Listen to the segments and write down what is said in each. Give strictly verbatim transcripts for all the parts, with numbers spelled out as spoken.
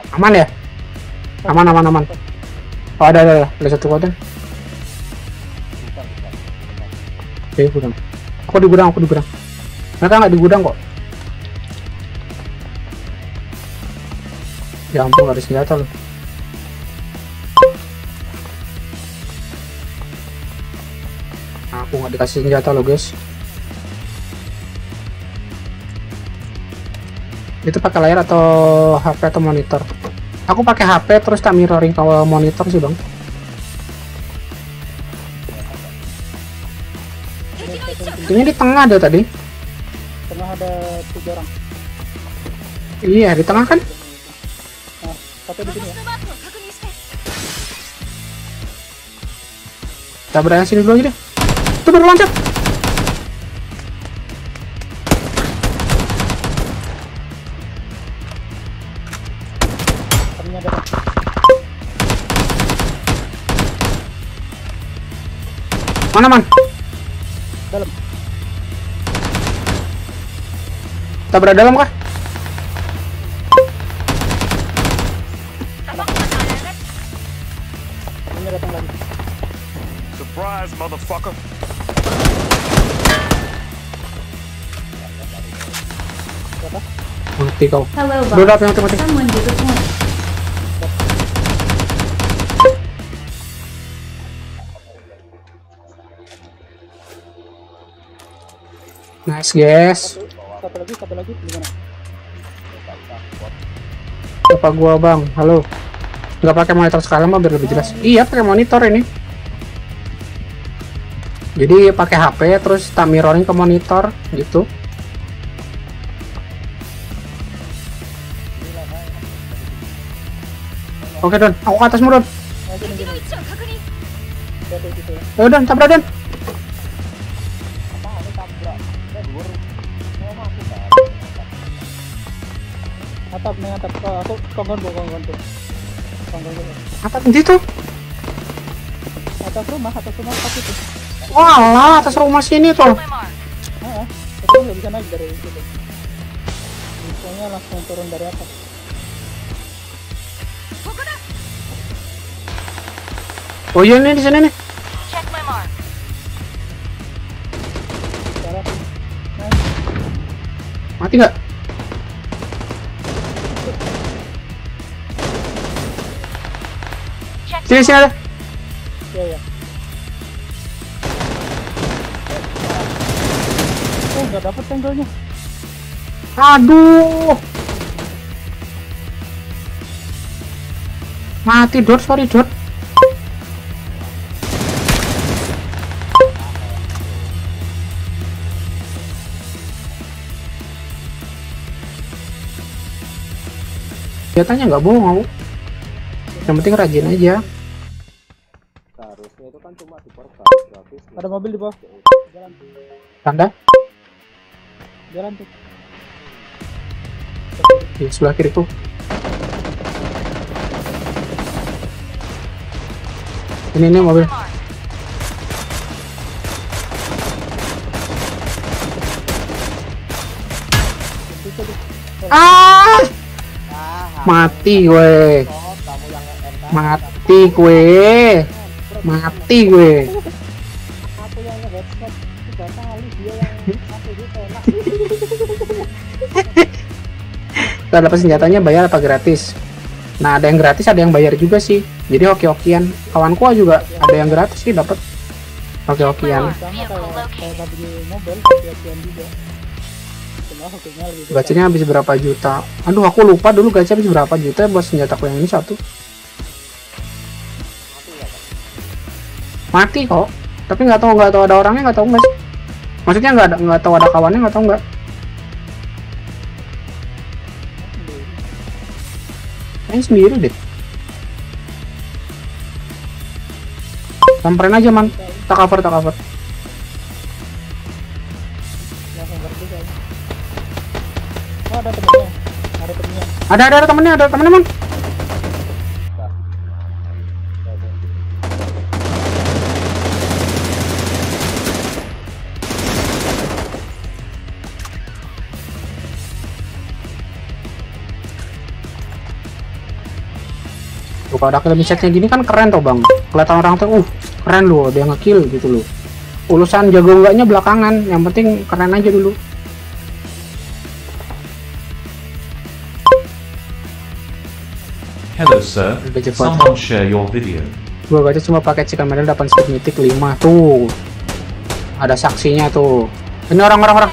Aman ya? Aman, aman, aman. Oh, ada, ada, ada, ada satu koden. Oke, gudang. Aku di gudang, aku di gudang. Mereka nggak di gudang kok. Ya ampun, nggak ada senjata loh. Aku nggak dikasih senjata loh, guys. Itu pakai layar atau H P atau monitor? Aku pakai H P terus tak mirroring ke monitor sih, Bang. Ini di tengah ada tadi. Tengah ada tiga orang. Iya, di tengah kan? Nah, satu di sini ya. Kita berani sini dulu aja deh. Itu baru loncat. Tadinya ada. Mana, man? Dalam. Kita berada dalam kah? Tadinya datang lagi. Surprise, motherfucker. Berapa? Mati kau. Hello, Udah, boss. mati, mati. Someone get the point. Nice, guys. Satu, satu lagi, satu lagi. Gimana? Apa gua, Bang? Halo. Nggak pakai monitor sekali mah biar lebih jelas. Iya, pakai monitor ini. Jadi pakai H P terus tak mirroring ke monitor gitu. Oke, Don. Aku ke atasmu, Don. Nah, gini, gini. Lihat di situ ya. Ayo, Don. Tabrak, Don. Atap nih, atap. Oh, aku kongkon, kongkon tuh. Kongkon tuh. Apa itu? Atas rumah, atas rumah atas itu. Walah, atas rumah sini tuh. Ah, itu nggak bisa naik dari situ. Misalnya langsung turun dari atas. Oh iya nih di sini nih. Cara tuh. Nah, Mati nggak? Sini sini ada. ya ya. Oh, nggak dapet tanggulnya. Aduh. Mati, Dot. Sorry, Dot. Kelihatannya nggak bohong aku. Yang penting rajin aja. Seharusnya itu kan cuma di portal gratis. Ada mobil di bawah. Jalan, Tanda jalan tuh. di sebelah kiriku. Ini nih mobil. Itu tuh. Ah, Ah, mati gue. oh, kamu yang nge-R kan? Mati gue. Mati gue. Aku yang nge-headshot tiga kali, dia yang satu itu tolak. Kita dapat senjatanya bayar apa gratis? Nah, ada yang gratis, ada yang bayar juga sih. Jadi hoki-hokian. Kawanku juga ada yang gratis sih dapat. Hoki-hokian. Sama kayak kayak tadi mobil, hati-hatian juga. Cuma hokinya lebih besar. Gacanya habis berapa juta? Aduh, aku lupa dulu gacha habis berapa juta buat senjataku yang ini satu. Mati kok. Tapi nggak tahu nggak tahu ada orangnya, nggak tahu nggak sih. Maksudnya nggak ada nggak tahu ada kawannya, nggak tahu nggak. Kayaknya sendiri deh. Samperin aja, man. Tak cover, tak cover. Langsung ngerti kayaknya. Oh, ada temennya. Ada temennya. Ada ada, ada temennya, ada temennya, man. Kalau ada kill missetnya gini kan keren toh bang. Kelihatan orang tuh, uh keren loh dia ngekill gitu loh. Urusan jago enggaknya belakangan, yang penting keren aja dulu. Hello sir, Udah cepat. someone share your video. Gua gacha cuma pakai chicken medal dapat speed mythic lima tuh. Ada saksinya tuh. Ini orang-orang orang.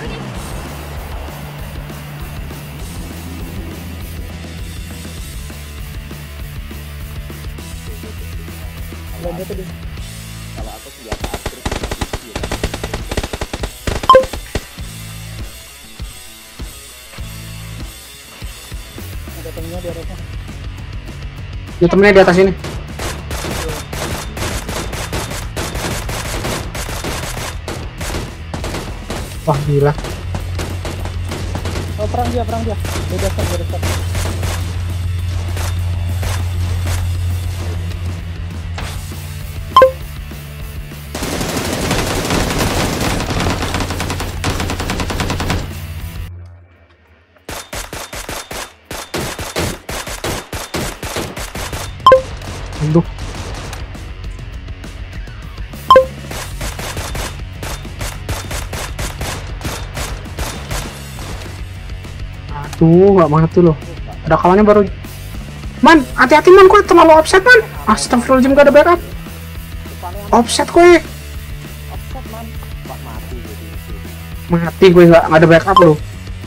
Lanjut tadi. Kalau aku senjata upgrade bisa ya. Ada temennya di atasnya. Ini temennya di atas ini. Wah gila. Oh perang dia, perang dia. Beda start, beda start. Aduh. Aduh, nggak mati loh. Ada kawannya baru. Man, hati-hati man, gue terlalu offset man. Astagfirullahaladzim, gak ada backup. Offset gue. Offset man. Pak mati jadi itu. Mati gue, nggak nggak ada backup loh.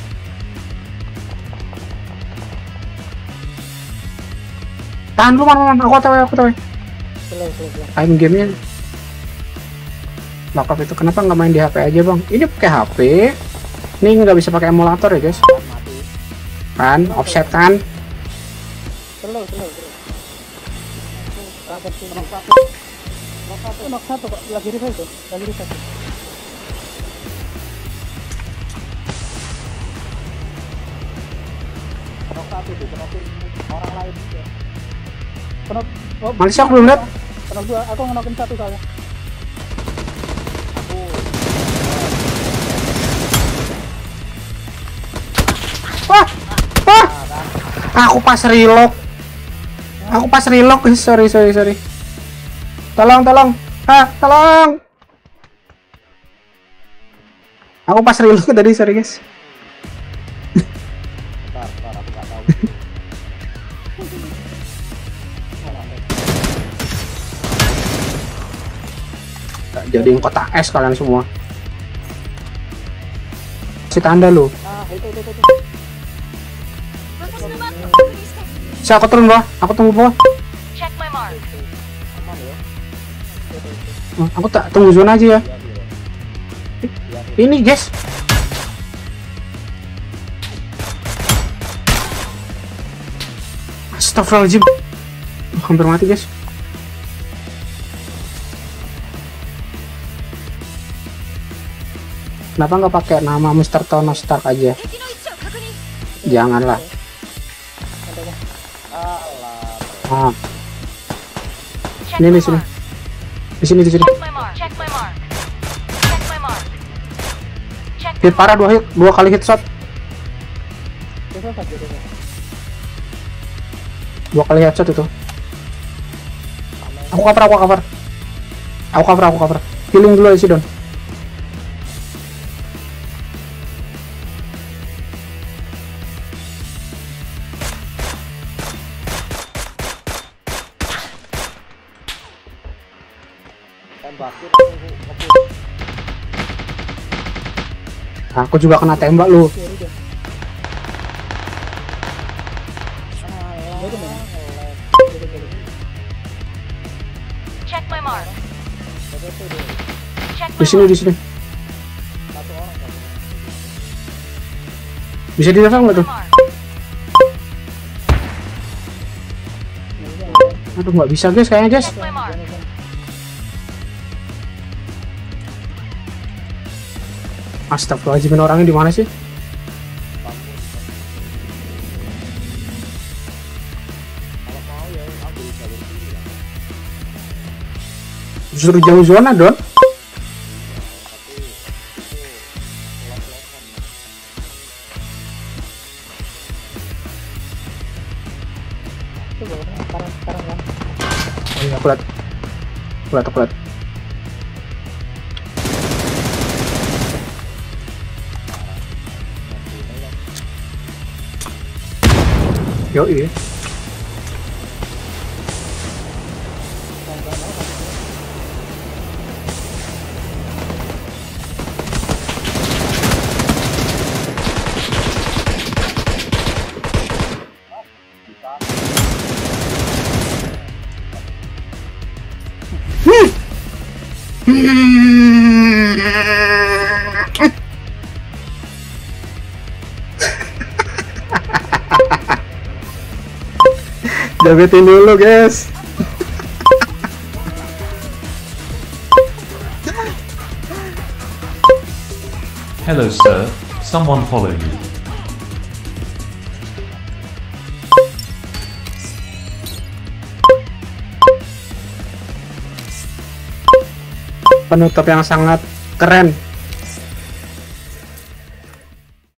Tahan dulu man, man. Aku tahu, aku tahu. Slow, slow, slow. Time gamenya. Backup itu kenapa nggak main di H P aja bang? Ini pakai H P. Ini nggak bisa pakai emulator ya guys. Pak mati. Kan, offset kan. Slow, slow, slow. Rapat sih. Knock satu. Knock satu, knock satu kok. Lagi revive tuh. Lagi revive. Knock satu dikenokin orang lain juga. Knock. Oh, Malaysia aku belum lihat. knock dua. Aku ngenokin satu soalnya. Aku Wah, wah. Aku pas reload. Aku pas reload, guys. Sorry, sorry, sorry. Tolong, tolong. Ah, tolong. Aku pas reload tadi, sorry guys. bentar, bentar aku nggak tahu. Jadiin kotak es kalian semua. Si tanda lu. Ah, itu, itu, itu. itu. Si aku turun bawah. Aku tunggu bawah. Check my mark. Aman ya? Oh, aku tak tunggu zona aja ya. Ini guys. Astagfirullahaladzim. Hampir mati guys. Kenapa nggak pakai nama Mister Tony Stark aja? Janganlah. Ah, Check ini my di sini. mark. Di sini di sini. Check my mark. Check my mark. Check my mark. Check my Hit parah dua hit, dua kali hit shot. Itu saja, itu saja. Dua kali headshot itu. Aku cover, aku cover. Aku cover, aku cover. Healing dulu aja sih Don. Tembakin aku ngepush. Aku juga kena tembak lu. Kiri dia. Jadi mana? Jadi, jadi. Check my mark. Check Di my sini, mark. di sini. Satu orang kan? Bisa di level nggak tuh? Mark. Aduh, nggak bisa guys, kayaknya guys. Check my mark. Astagfirullahaladzim, orangnya di mana sih? Kalau mau ya ambil jalur kiri lah. Justru jauh zona Don. Tapi itu pelan-pelan. Itu bawahnya, parah, parah. Aku lihat. Aku lihat, aku lihat. Yoi. Jabetin dulu guys. Hello sir, someone follow you. Penutup yang sangat keren.